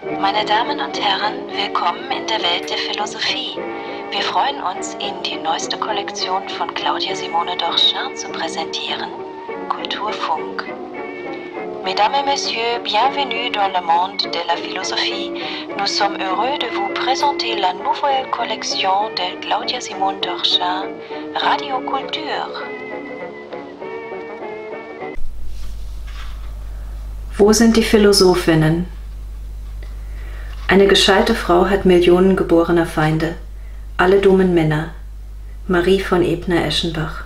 Meine Damen und Herren, willkommen in der Welt der Philosophie. Wir freuen uns, Ihnen die neueste Kollektion von Claudia Simone Dorchin zu präsentieren, Kulturfunk. Mesdames et Messieurs, bienvenue dans le monde de la philosophie. Nous sommes heureux de vous présenter la nouvelle collection de Claudia Simone Dorchin, Radio Kultur. Wo sind die Philosophinnen? Eine gescheite Frau hat Millionen geborener Feinde, alle dummen Männer. Marie von Ebner-Eschenbach.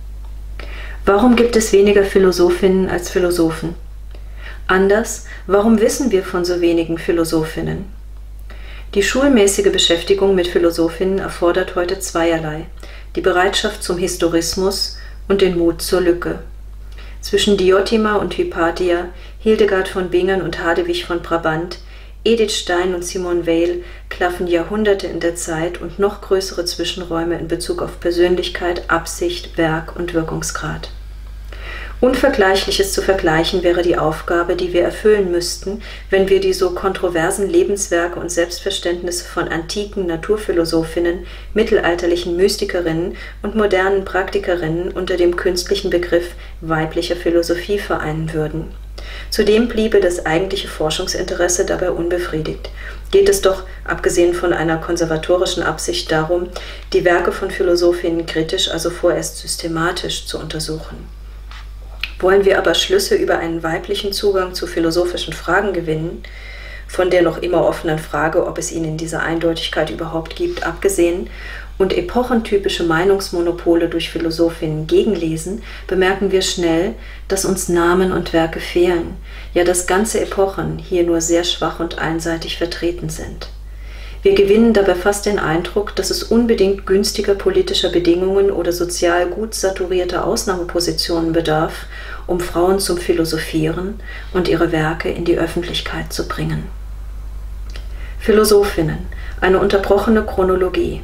Warum gibt es weniger Philosophinnen als Philosophen? Anders, warum wissen wir von so wenigen Philosophinnen? Die schulmäßige Beschäftigung mit Philosophinnen erfordert heute zweierlei: die Bereitschaft zum Historismus und den Mut zur Lücke. Zwischen Diotima und Hypatia, Hildegard von Bingen und Hadewig von Brabant, Edith Stein und Simone Weil klaffen Jahrhunderte in der Zeit und noch größere Zwischenräume in Bezug auf Persönlichkeit, Absicht, Werk und Wirkungsgrad. Unvergleichliches zu vergleichen wäre die Aufgabe, die wir erfüllen müssten, wenn wir die so kontroversen Lebenswerke und Selbstverständnisse von antiken Naturphilosophinnen, mittelalterlichen Mystikerinnen und modernen Praktikerinnen unter dem künstlichen Begriff weiblicher Philosophie vereinen würden. Zudem bliebe das eigentliche Forschungsinteresse dabei unbefriedigt. Geht es doch, abgesehen von einer konservatorischen Absicht, darum, die Werke von Philosophinnen kritisch, also vorerst systematisch, zu untersuchen. Wollen wir aber Schlüsse über einen weiblichen Zugang zu philosophischen Fragen gewinnen, von der noch immer offenen Frage, ob es ihn in dieser Eindeutigkeit überhaupt gibt, abgesehen, und epochentypische Meinungsmonopole durch Philosophinnen gegenlesen, bemerken wir schnell, dass uns Namen und Werke fehlen, ja dass ganze Epochen hier nur sehr schwach und einseitig vertreten sind. Wir gewinnen dabei fast den Eindruck, dass es unbedingt günstiger politischer Bedingungen oder sozial gut saturierter Ausnahmepositionen bedarf, um Frauen zum Philosophieren und ihre Werke in die Öffentlichkeit zu bringen. Philosophinnen, eine unterbrochene Chronologie.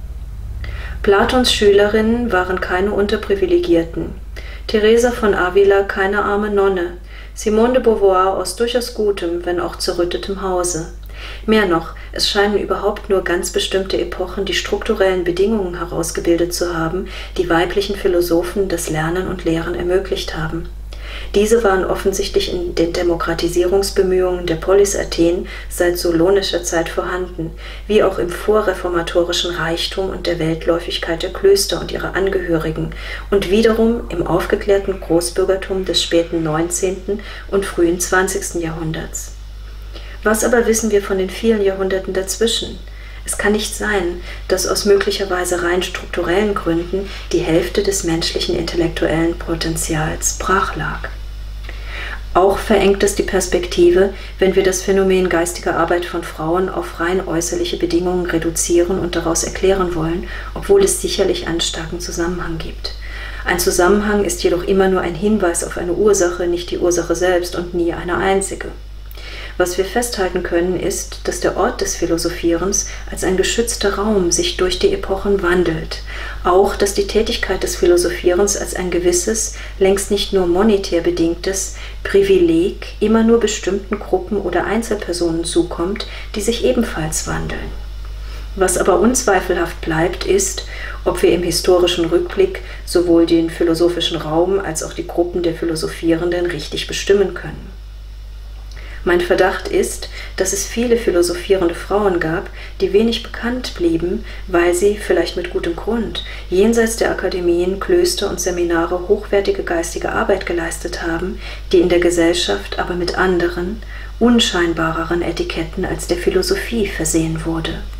Platons Schülerinnen waren keine Unterprivilegierten, Teresa von Avila keine arme Nonne, Simone de Beauvoir aus durchaus gutem, wenn auch zerrüttetem Hause. Mehr noch, es scheinen überhaupt nur ganz bestimmte Epochen die strukturellen Bedingungen herausgebildet zu haben, die weiblichen Philosophen das Lernen und Lehren ermöglicht haben. Diese waren offensichtlich in den Demokratisierungsbemühungen der Polis Athen seit solonischer Zeit vorhanden, wie auch im vorreformatorischen Reichtum und der Weltläufigkeit der Klöster und ihrer Angehörigen und wiederum im aufgeklärten Großbürgertum des späten 19. und frühen 20. Jahrhunderts. Was aber wissen wir von den vielen Jahrhunderten dazwischen? Es kann nicht sein, dass aus möglicherweise rein strukturellen Gründen die Hälfte des menschlichen intellektuellen Potenzials brach lag. Auch verengt es die Perspektive, wenn wir das Phänomen geistiger Arbeit von Frauen auf rein äußerliche Bedingungen reduzieren und daraus erklären wollen, obwohl es sicherlich einen starken Zusammenhang gibt. Ein Zusammenhang ist jedoch immer nur ein Hinweis auf eine Ursache, nicht die Ursache selbst und nie eine einzige. Was wir festhalten können, ist, dass der Ort des Philosophierens als ein geschützter Raum sich durch die Epochen wandelt. Auch, dass die Tätigkeit des Philosophierens als ein gewisses, längst nicht nur monetär bedingtes Privileg immer nur bestimmten Gruppen oder Einzelpersonen zukommt, die sich ebenfalls wandeln. Was aber unzweifelhaft bleibt, ist, ob wir im historischen Rückblick sowohl den philosophischen Raum als auch die Gruppen der Philosophierenden richtig bestimmen können. Mein Verdacht ist, dass es viele philosophierende Frauen gab, die wenig bekannt blieben, weil sie, vielleicht mit gutem Grund, jenseits der Akademien, Klöster und Seminare hochwertige geistige Arbeit geleistet haben, die in der Gesellschaft aber mit anderen, unscheinbareren Etiketten als der Philosophie versehen wurde.